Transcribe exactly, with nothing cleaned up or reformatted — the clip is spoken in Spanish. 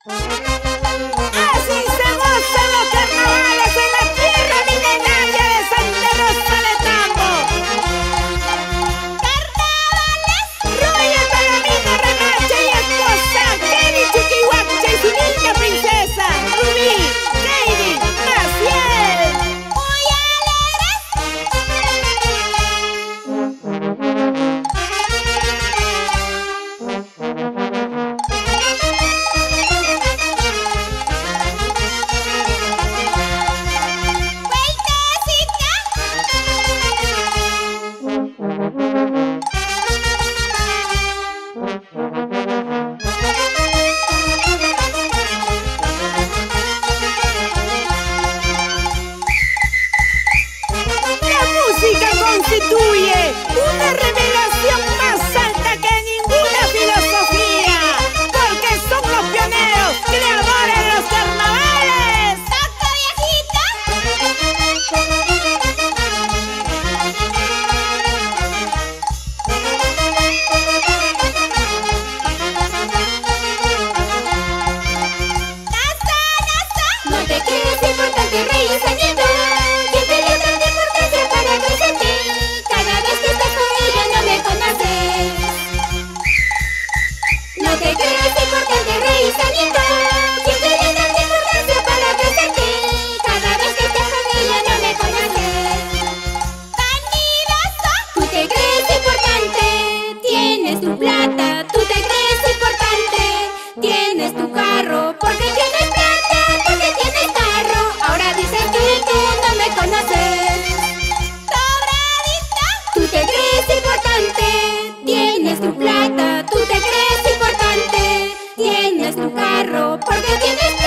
Así se gozan los carnavales en la tierra milenaria de Santa Rosa de Tambo. ¡Carnavales! Roya, Palomino, Remache y esposa, Kenny, Chiquihuacha y su niña princesa, Rubí, Katie, Maciel. ¡Muy alegres! Constituye una revelación más alta que ninguna filosofía, porque son los pioneros, creadores de los carnavales. ¡Taca, viejita! ¡Nasa, nasa! No te creas importante, rey ensañando. No te creas importante, rey saliendo. Siempre le dan importancia para presente. Cada vez que esta familia no me conoces. ¡Vanidoso! Tú te crees importante. Tienes tu plata. Tú te crees importante. Tienes tu carro. Porque tienes plata. Porque tienes carro. Ahora dices que tú no me conoces. ¡Sobradita! Tú te crees importante. Tienes tu plata. Tú te crees importante. Tienes tu carro, porque tienes